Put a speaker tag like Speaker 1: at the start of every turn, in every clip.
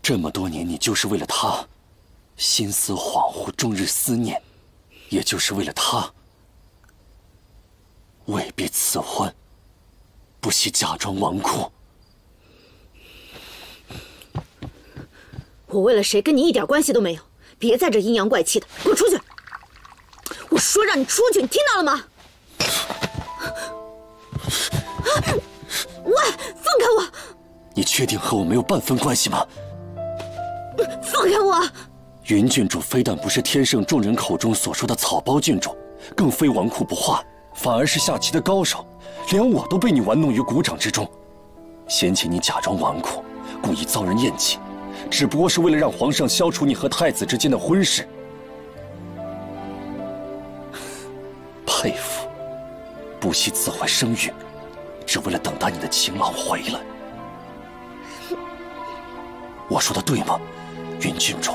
Speaker 1: 这么多年，你就是为了他，心思恍惚，终日思念，也就是为了他，未必赐婚，不惜假装纨绔。
Speaker 2: 我为了谁跟你一点关系都没有，别在这阴阳怪气的，给我出去！我说让你出去，你听到了吗？喂，放开我！
Speaker 1: 你确定和我没有半分关系吗？
Speaker 2: 放开我！
Speaker 1: 云郡主非但不是天圣众人口中所说的草包郡主，更非纨绔不化，反而是下棋的高手，连我都被你玩弄于股掌之中。嫌弃你假装纨绔，故意遭人厌弃，只不过是为了让皇上消除你和太子之间的婚事。佩服，不惜自毁声誉，只为了等待你的情郎回来。我说的对吗，云郡主？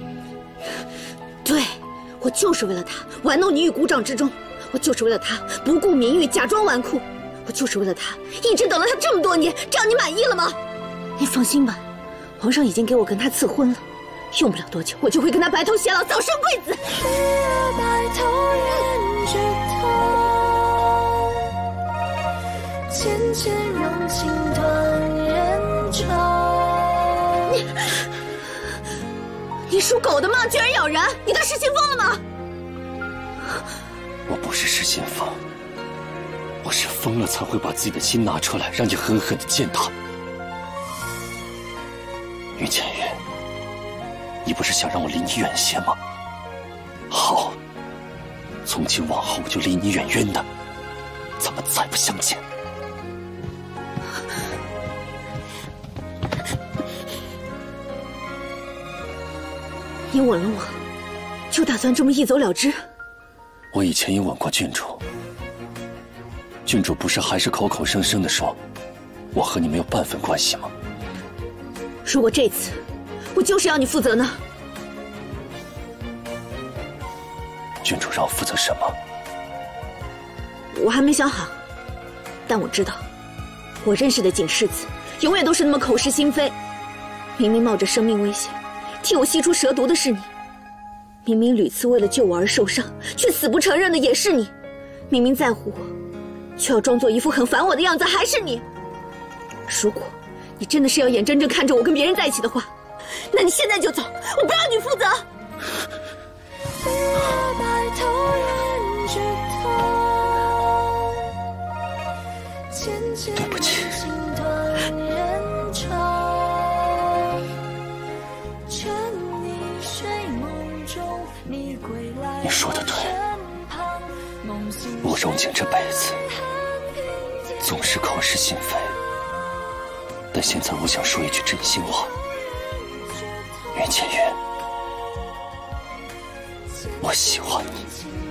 Speaker 2: 对，我就是为了他玩弄你于股掌之中，我就是为了他不顾名誉假装纨绔，我就是为了他一直等了他这么多年，这样你满意了吗？你放心吧，皇上已经给我跟他赐婚了，用不了多久我就会跟他白头偕老，早生贵子。白头人枝头，浅浅融情断人愁。你属狗的吗？居然咬人！你当失心疯了吗？
Speaker 1: 我不是失心疯，我是疯了才会把自己的心拿出来，让你狠狠地践踏。于浅月，你不是想让我离你远些吗？好，从今往后我就离你远远的，咱们再不相见。
Speaker 2: 你吻了我，就打算这么一走了之？
Speaker 1: 我以前也吻过郡主，郡主不是还是口口声声地说我和你没有半分关系吗？
Speaker 2: 如果这次我就是要你负责呢？
Speaker 1: 郡主让我负责什么？
Speaker 2: 我还没想好，但我知道，我认识的景世子永远都是那么口是心非。明明冒着生命危险替我吸出蛇毒的是你，明明屡次为了救我而受伤，却死不承认的也是你，明明在乎我，却要装作一副很烦我的样子，还是你。如果你真的是要眼睁睁看着我跟别人在一起的话，那你现在就走，我不让你负责。
Speaker 1: 对不起。你说的对，慕容景这辈子总是口是心非，但现在我想说一句真心话，云浅月，我喜欢你。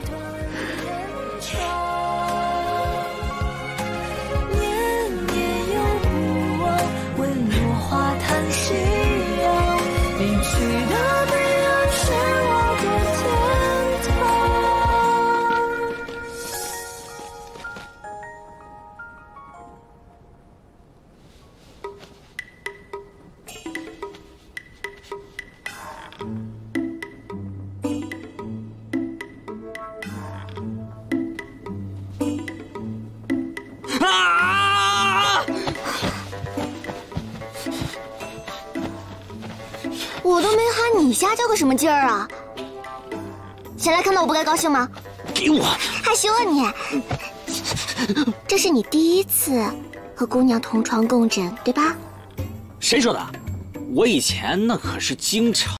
Speaker 3: 我都没喊你瞎叫个什么劲儿啊！谁来看到我不该高兴吗？
Speaker 1: 给我！
Speaker 3: 害羞啊你！这是你第一次和姑娘同床共枕，对吧？
Speaker 4: 谁说的？我以前那可是经常。